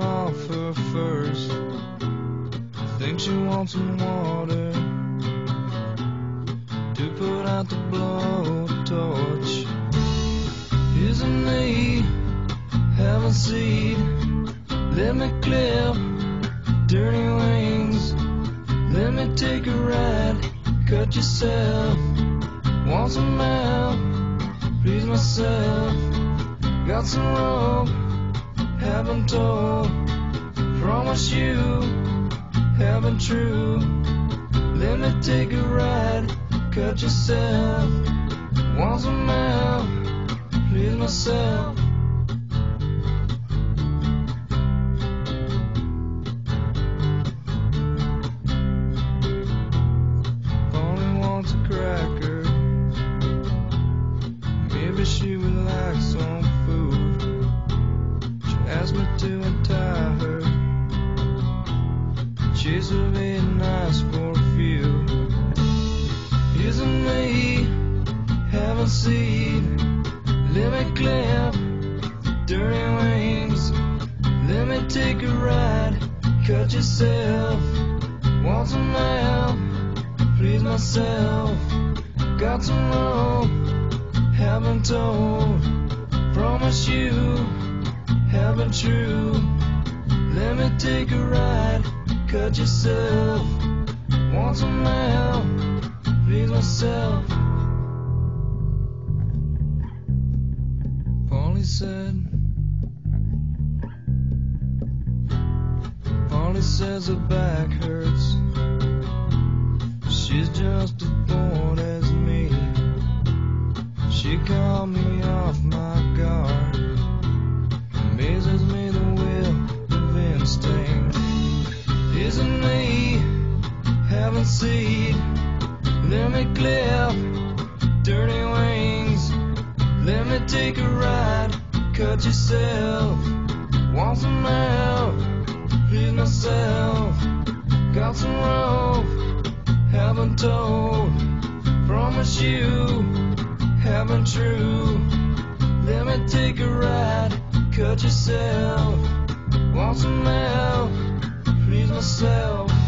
off her first. Think she wants some water to put out the blowtorch. Isn't me having seed? Let me clip dirty wings. Let me take a ride. Cut yourself. Want some help? Please myself. Got some rope. Haven't told. Promise you. Haven't true. Let me take a ride. Cut yourself. Want some help? Please myself. Only wants a cracker. Maybe she would like some food. She asked me to untie her. Chase her very nice for a few. Isn't me having seed? Let me clip dirty wings. Let me take a ride. Cut yourself. Want some help? Please myself. Got some rope. Haven't told. Promise you. Haven't true. Let me take a ride. Cut yourself. Want some help? Please myself. Polly says her back hurts. She's just as bored as me. She called me off my guard. Amazes me the will of instinct. Isn't me having seed? Let me clip dirty wings. Let me take a ride. Cut yourself. Want some help? Please myself. Got some rope. Haven't told. Promise you. Haven't true. Let me take a ride. Cut yourself. Want some help? Please myself.